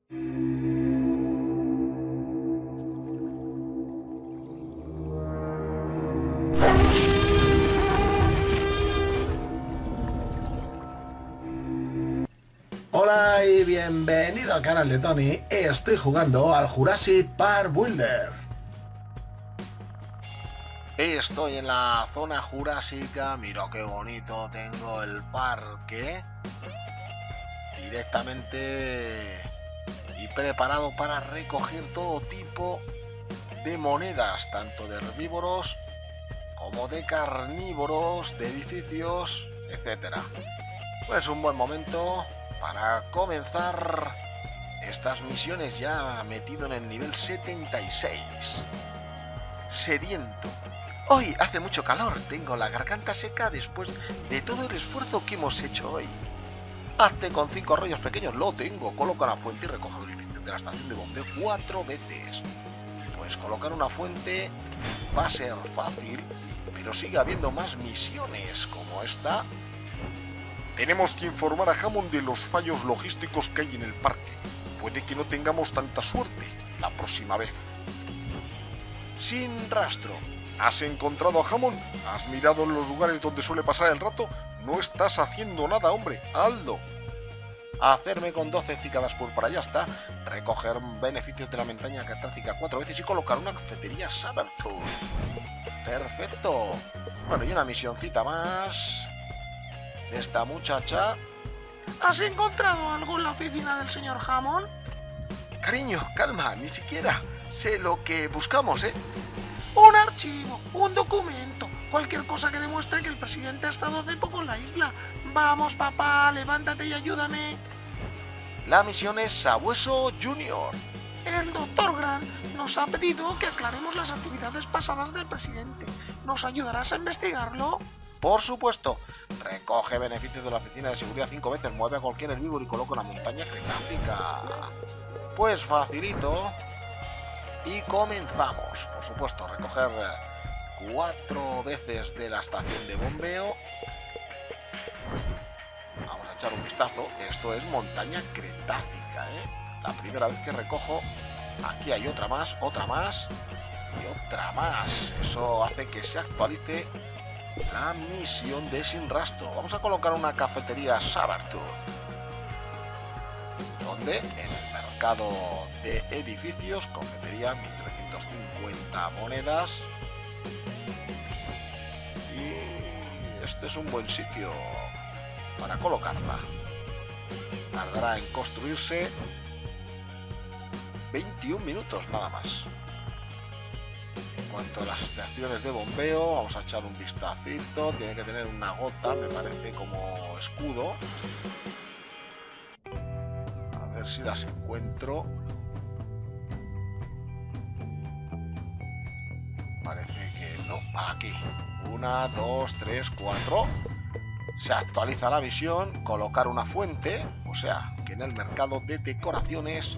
Hola y bienvenido al canal de Tony. Estoy jugando al Jurassic Park Builder. Estoy en la zona jurásica. Mira qué bonito tengo el parque. Directamente y preparado para recoger todo tipo de monedas, tanto de herbívoros como de carnívoros, de edificios, etcétera. Pues un buen momento para comenzar estas misiones, ya metido en el nivel 76. Sediento. Hoy hace mucho calor, tengo la garganta seca después de todo el esfuerzo que hemos hecho hoy. Hazte con 5 rollos pequeños, lo tengo. Coloca una fuente y recoge el beneficio de la estación de bombeo 4 veces. Pues colocar una fuente va a ser fácil, pero sigue habiendo más misiones como esta. Tenemos que informar a Hammond de los fallos logísticos que hay en el parque. Puede que no tengamos tanta suerte la próxima vez. Sin rastro. ¿Has encontrado a Hammond? ¿Has mirado en los lugares donde suele pasar el rato? No estás haciendo nada, hombre. ¡Hazlo! Hacerme con 12 cícadas por allá está. Recoger beneficios de la montaña catártica 4 veces y colocar una cafetería Sabertooth. Perfecto. Bueno, y una misioncita más de esta muchacha. ¿Has encontrado algo en la oficina del señor Hammond? Cariño, calma, ni siquiera sé lo que buscamos, ¿eh? Un archivo, un documento, cualquier cosa que demuestre que el presidente ha estado hace poco en la isla. Vamos, papá, levántate y ayúdame. La misión es Sabueso Jr. El doctor Grant nos ha pedido que aclaremos las actividades pasadas del presidente. ¿Nos ayudarás a investigarlo? Por supuesto. Recoge beneficios de la oficina de seguridad 5 veces, mueve a cualquier herbívoro y coloca una montaña cretácica. Pues facilito. Y comenzamos. Por supuesto, recoger 4 veces de la estación de bombeo. Vamos a echar un vistazo. Esto es montaña cretácica, ¿eh? La primera vez que recojo. Aquí hay otra más y otra más. Eso hace que se actualice la misión de sin rastro. Vamos a colocar una cafetería Sabertooth. ¿Dónde? En el mercado de edificios. Cafetería, 1350 monedas. Y este es un buen sitio para colocarla. Tardará en construirse 21 minutos nada más. En cuanto a las estaciones de bombeo, vamos a echar un vistacito. Tiene que tener una gota, me parece, como escudo. A ver si las encuentro. Parece que no. Aquí. 1, 2, 3, 4. Se actualiza la visión. Colocar una fuente. O sea, que en el mercado de decoraciones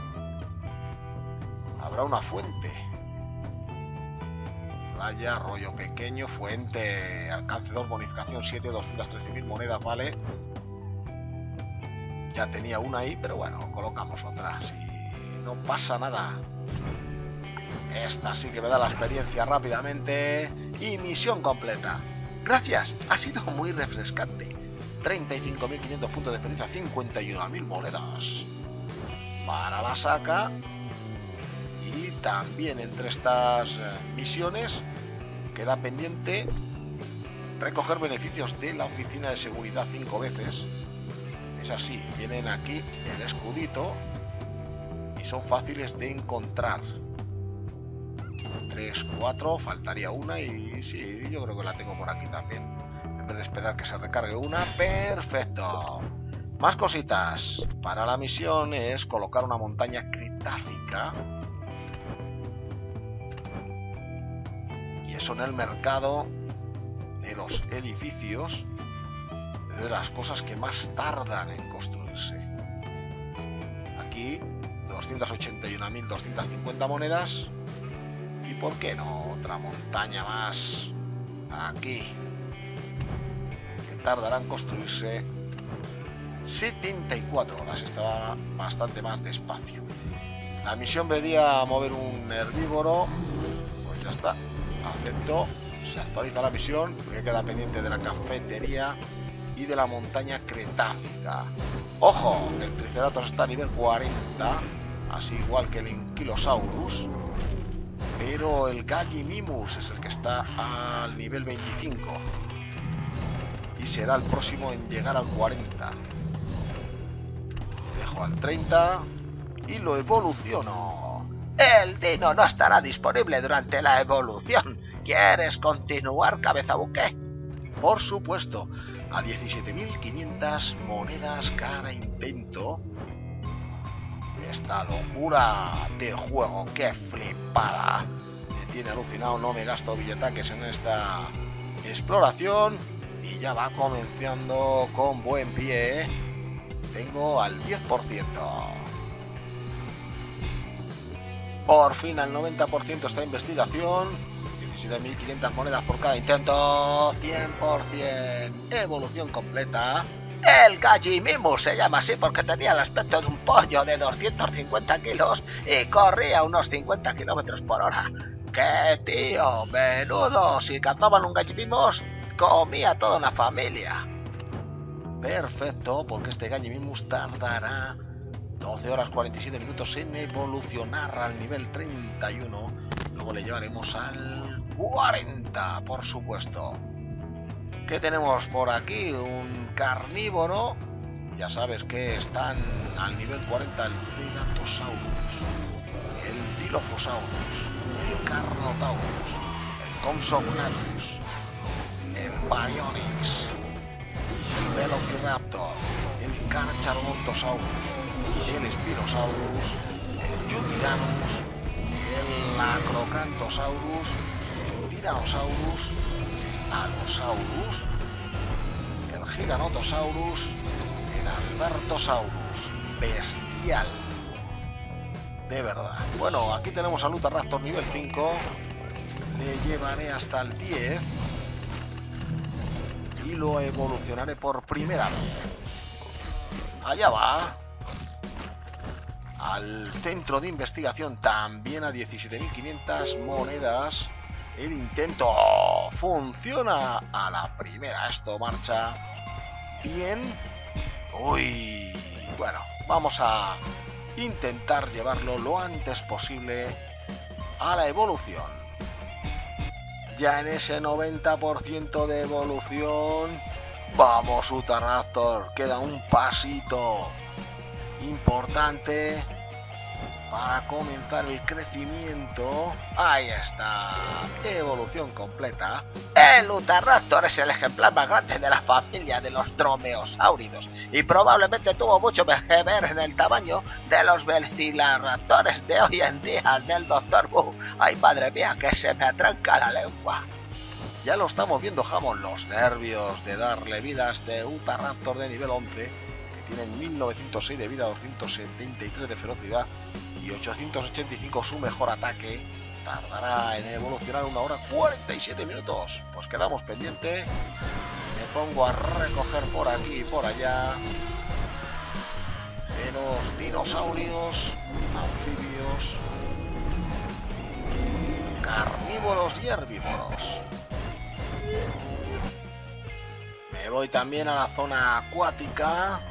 habrá una fuente. Raya, rollo pequeño, fuente, alcance 2, bonificación 7, 213.000 monedas, vale. Ya tenía una ahí, pero bueno, colocamos otra, si no pasa nada. Esta sí que me da la experiencia rápidamente. Y misión completa. Gracias, ha sido muy refrescante. 35.500 puntos de experiencia, 51.000 monedas. Para la saca. Y también entre estas misiones queda pendiente recoger beneficios de la oficina de seguridad 5 veces. Es así, vienen aquí el escudito y son fáciles de encontrar. 3, 4, faltaría una y sí, yo creo que la tengo por aquí también. En vez de esperar que se recargue una, perfecto. Más cositas. Para la misión es colocar una montaña cretácica. Y eso en el mercado de los edificios es de las cosas que más tardan en construirse. Aquí 281.250 monedas. Y por qué no otra montaña más aquí, que tardará en construirse 74 horas, estaba bastante más despacio. La misión pedía mover un herbívoro, pues ya está, acepto, se actualiza la misión, porque queda pendiente de la cafetería y de la montaña cretácica. ¡Ojo! El Triceratops está a nivel 40, así igual que el Ankylosaurus, pero el Gallimimus es el que está al nivel 25 y será el próximo en llegar al 40. Dejo al 30 y lo evoluciono. El dino no estará disponible durante la evolución. ¿Quieres continuar, cabeza buque? Por supuesto, a 17.500 monedas cada intento. Esta locura de juego, qué flipada. Me tiene alucinado, no me gasto billetaques en esta exploración y ya va comenzando con buen pie. Tengo al 10%. Por fin al 90% esta investigación. 17.500 monedas por cada intento. 100%. Evolución completa. El Gallimimus se llama así porque tenía el aspecto de un pollo de 250 kilos y corría unos 50 kilómetros por hora. ¡Qué tío! ¡Menudo! Si cazaban un Gallimimus, comía toda una familia. Perfecto, porque este Gallimimus tardará 12 horas 47 minutos en evolucionar al nivel 31. Luego le llevaremos al 40, por supuesto. ¿Qué tenemos por aquí? Un carnívoro. Ya sabes que están al nivel 40 el Ceratosaurus, el Dilophosaurus, el Carnotaurus, el Compsognathus, el Baryonyx, el Velociraptor, el Carcharodontosaurus, el Spinosaurus, el Yutillanus, el Acrocanthosaurus, el Tyrannosaurus, el Allosaurus, el Giganotosaurus, el Albertosaurus. Bestial, de verdad. Bueno, aquí tenemos al Utahraptor nivel 5. Le llevaré hasta el 10 y lo evolucionaré por primera vez. Allá va. Al centro de investigación, también a 17.500 monedas. El intento funciona a la primera. Esto marcha bien. Uy, bueno, vamos a intentar llevarlo lo antes posible a la evolución. Ya en ese 90% de evolución. Vamos, Utahraptor, queda un pasito importante para comenzar el crecimiento. Ahí está, evolución completa. El Utahraptor es el ejemplar más grande de la familia de los dromeosáuridos y probablemente tuvo mucho que ver en el tamaño de los velociraptores de hoy en día del Dr. Wu. Ay, madre mía, que se me atranca la lengua. Ya lo estamos viendo, Jamón, los nervios de darle vida a este Utahraptor de nivel 11. Tienen 1906 de vida, 273 de ferocidad y 885 su mejor ataque. Tardará en evolucionar 1 hora 47 minutos. Pues quedamos pendientes. Me pongo a recoger por aquí y por allá de los dinosaurios, anfibios, carnívoros y herbívoros. Me voy también a la zona acuática.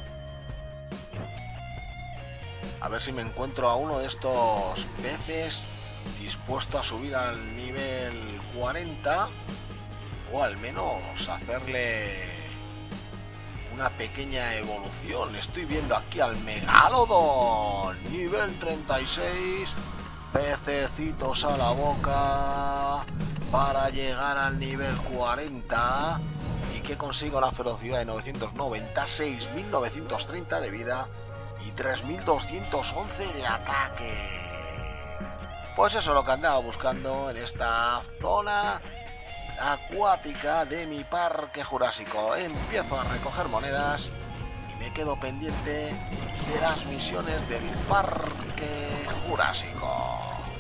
A ver si me encuentro a uno de estos peces dispuesto a subir al nivel 40 o al menos hacerle una pequeña evolución. Estoy viendo aquí al Megalodon, nivel 36, pececitos a la boca para llegar al nivel 40 y que consiga una velocidad de 990, 6.930 de vida y 3.211 de ataque. Pues eso es lo que andaba buscando en esta zona acuática de mi parque jurásico. Empiezo a recoger monedas y me quedo pendiente de las misiones del parque jurásico.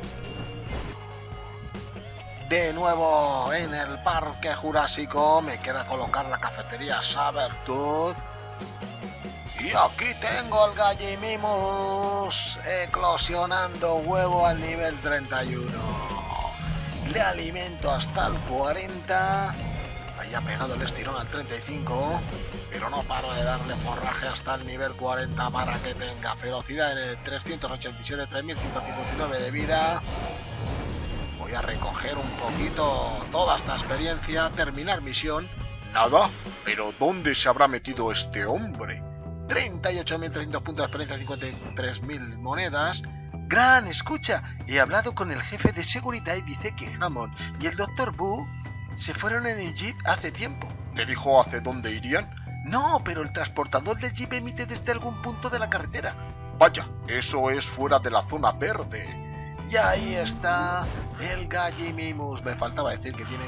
De nuevo en el parque jurásico me queda colocar la cafetería Sabertooth Y aquí tengo al Gallimimus eclosionando huevo al nivel 31. Le alimento hasta el 40. Ahí ha pegado el estirón al 35. Pero no paro de darle forraje hasta el nivel 40 para que tenga velocidad en el 387, 3159 de vida. Voy a recoger un poquito toda esta experiencia, terminar misión. Nada, pero ¿dónde se habrá metido este hombre? 38.300 puntos de experiencia, 53.000 monedas. Gran, escucha, he hablado con el jefe de seguridad y dice que Hammond y el Dr. Boo se fueron en el jeep hace tiempo. ¿Te dijo hacia dónde irían? No, pero el transportador del jeep emite desde algún punto de la carretera. Vaya, eso es fuera de la zona verde. Y ahí está el Gallimimus. Me faltaba decir que tiene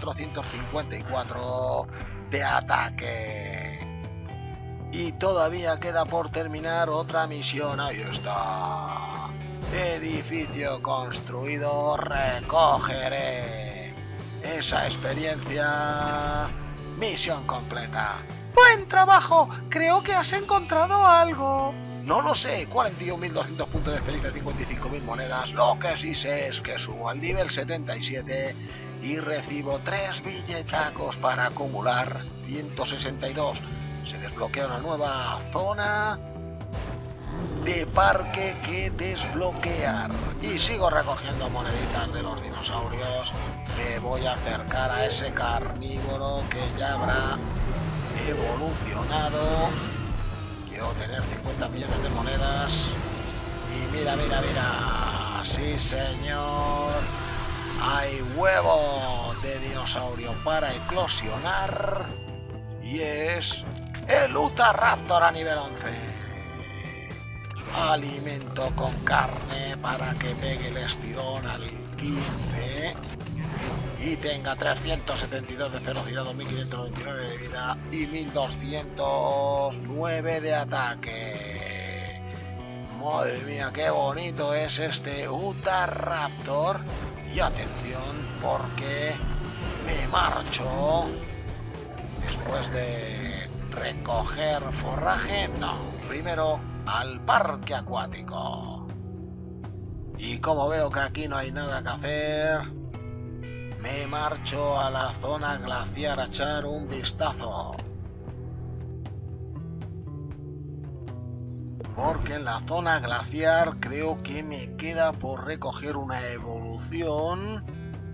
1454 de ataque. Y todavía queda por terminar otra misión. Ahí está. Edificio construido. Recogeré esa experiencia. Misión completa. ¡Buen trabajo! Creo que has encontrado algo. No lo sé, 41.200 puntos de experiencia, 55.000 monedas. Lo que sí sé es que subo al nivel 77 y recibo 3 billetacos para acumular 162. Se desbloquea una nueva zona de parque que desbloquear. Y sigo recogiendo moneditas de los dinosaurios. Me voy a acercar a ese carnívoro que ya habrá evolucionado. Quiero tener 50 millones de monedas. Y mira, mira, mira. Sí, señor. Hay huevo de dinosaurio para eclosionar. Y es el Utahraptor a nivel 11. Alimento con carne para que pegue el estirón al 15. Y tenga 372 de velocidad, 2599 de vida y 1209 de ataque. Madre mía, qué bonito es este Utahraptor. Y atención, porque me marcho después de recoger forraje. No, primero al parque acuático. Y como veo que aquí no hay nada que hacer, me marcho a la zona glaciar a echar un vistazo. Porque en la zona glaciar creo que me queda por recoger una evolución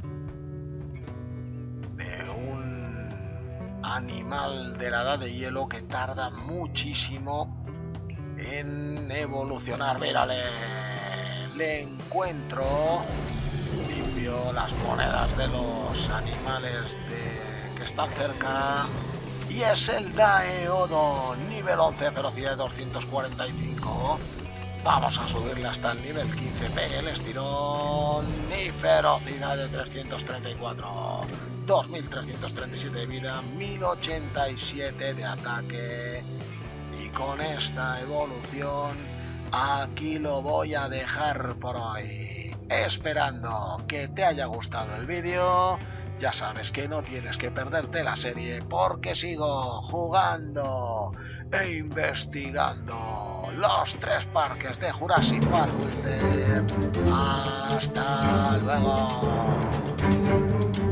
de un animal de la edad de hielo que tarda muchísimo en evolucionar. Mírale, le encuentro. Limpio las monedas de los animales que están cerca. Y es el Daeodon, nivel 11, velocidad de 245. Vamos a subirle hasta el nivel 15, pegue el estirón. Y velocidad de 334. 2337 de vida, 1087 de ataque. Y con esta evolución, aquí lo voy a dejar por hoy. Esperando que te haya gustado el vídeo. Ya sabes que no tienes que perderte la serie porque sigo jugando e investigando los 3 parques de Jurassic Park Winter. ¡Hasta luego!